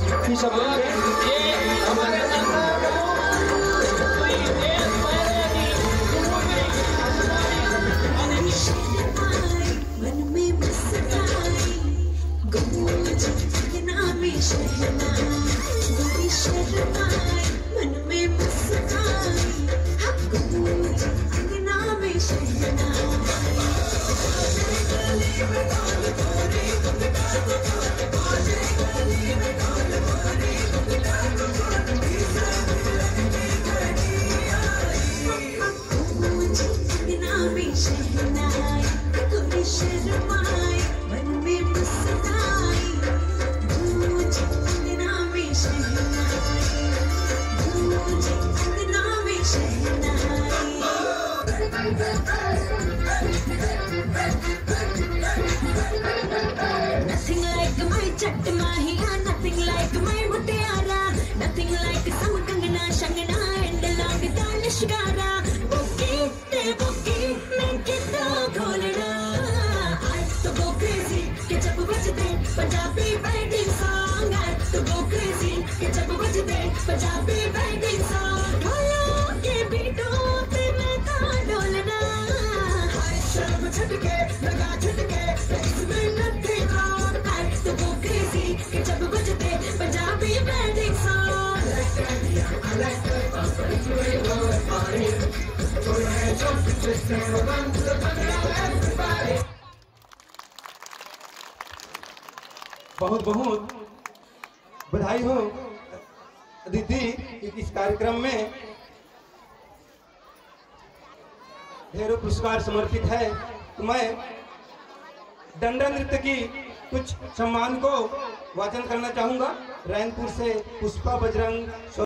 सब ये हमारे मन में मुस्काई गूंज अंगना में शहनाई गोरी शर्माई मन में मुस्काई गूंज अंगना में शहनाई Nothing like my chat mahiya, nothing like my mutiara, nothing like some kangana shangana and long danish gara. Boki, main kitna kholna. I to go crazy, ke jab bajte Punjabi wedding song. I to go crazy, ke jab bajte Punjabi wedding song. Dholo ke beaton pe main ta dolna. I sharm chhadke, laga chhadke. बहुत बहुत बधाई हो अदिति, इस कार्यक्रम में ढेरों पुरस्कार समर्पित है। तो मैं डंडा नृत्य की कुछ सम्मान को वाचन करना चाहूंगा। रैनपुर से पुष्पा बजरंग।